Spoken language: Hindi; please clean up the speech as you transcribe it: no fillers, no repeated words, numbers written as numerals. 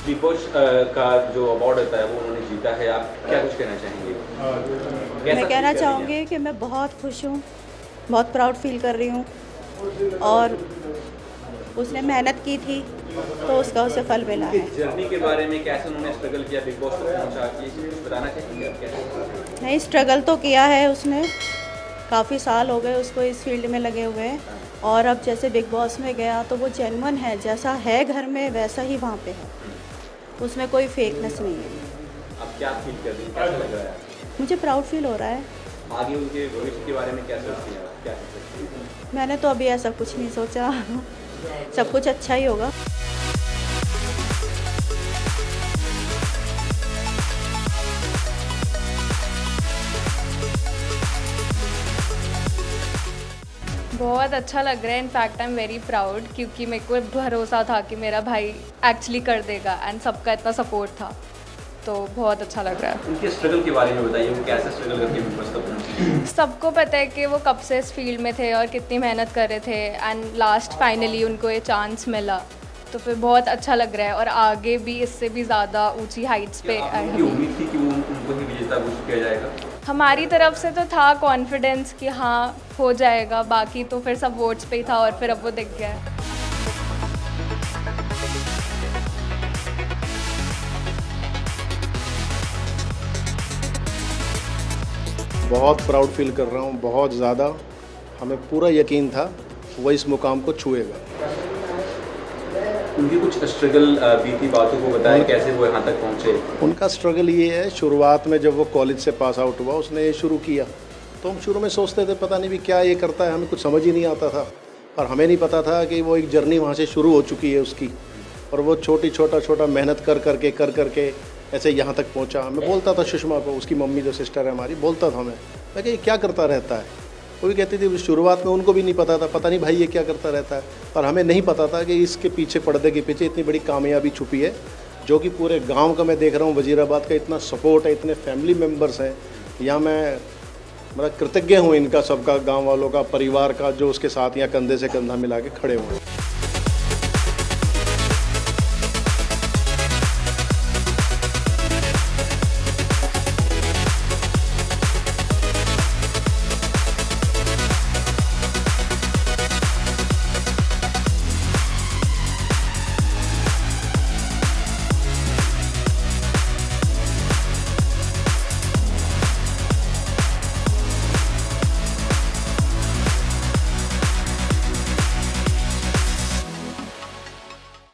बिग बॉस का जो अवार्ड होता है वो उन्होंने जीता है, आप क्या कुछ कहना चाहेंगे? मैं कहना चाहूँगी कि मैं बहुत खुश हूँ, बहुत प्राउड फील कर रही हूँ और उसने मेहनत की थी तो उसका उसे फल मिला है। जर्नी के बारे में कैसे उन्होंने स्ट्रगल किया बिग बॉस तक पहुंचा, ये कुछ बताना चाहेंगे आप? क्या नहीं, स्ट्रगल तो किया है उसने, काफ़ी साल हो गए उसको इस फील्ड में लगे हुए हैं और अब जैसे बिग बॉस में गया तो वो जेन्युइन है, जैसा है घर में वैसा ही वहाँ पे है, उसमें कोई फेकनेस नहीं है। आप क्या फील कर रही हैं, कैसा लग रहा है? मुझे प्राउड फील हो रहा है। आगे उनके भविष्य के बारे में क्या सोचती हैं आप, क्या कर सकती हैं? मैंने तो अभी ऐसा कुछ नहीं सोचा सब कुछ अच्छा ही होगा। बहुत अच्छा लग रहा है। In fact I am very proud क्योंकि मेरे को भरोसा था कि मेरा भाई एक्चुअली कर देगा एंड सबका इतना सपोर्ट था, तो बहुत अच्छा लग रहा है। उनके स्ट्रगल के बारे में बताइए, वो कैसे स्ट्रगल करके बिग बॉस तक पहुंचे? सबको पता है कि वो कब से इस फील्ड में थे और कितनी मेहनत कर रहे थे एंड लास्ट फाइनली उनको ये चांस मिला, तो फिर बहुत अच्छा लग रहा है और आगे भी इससे भी ज़्यादा ऊंची हाइट्स पे आपकी उम्मीद थी कि वो उनको ही विजेता घोषित किया जाएगा? हमारी तरफ से तो था कॉन्फिडेंस कि हाँ हो जाएगा, बाकी तो फिर सब वोट्स पे ही था और फिर अब वो दिख गया है। बहुत प्राउड फील कर रहा हूँ, बहुत ज़्यादा। हमें पूरा यकीन था वो इस मुकाम को छुएगा। उनकी कुछ स्ट्रगल बीती बातों को बताएं, कैसे वो यहाँ तक पहुँचे? उनका स्ट्रगल ये है, शुरुआत में जब वो कॉलेज से पास आउट हुआ उसने ये शुरू किया, तो हम शुरू में सोचते थे पता नहीं भी क्या ये करता है, हमें कुछ समझ ही नहीं आता था। और हमें नहीं पता था कि वो एक जर्नी वहाँ से शुरू हो चुकी है उसकी, और वो छोटा मेहनत कर करके ऐसे यहाँ तक पहुँचा। मैं बोलता था सुषमा को, उसकी मम्मी जो सिस्टर है हमारी, बोलता था मैं कि ये क्या करता रहता है। वो भी कहती थी शुरुआत में उनको भी नहीं पता था, पता नहीं भाई ये क्या करता रहता है। और हमें नहीं पता था कि इसके पीछे, पर्दे के पीछे इतनी बड़ी कामयाबी छुपी है, जो कि पूरे गांव का मैं देख रहा हूँ, वजीराबाद का इतना सपोर्ट है, इतने फैमिली मेम्बर्स हैं। यहाँ मैं कृतज्ञ हूँ इनका, सबका, गाँव वालों का, परिवार का, जो उसके साथ यहाँ कंधे से कंधा मिला के खड़े हुए हैं।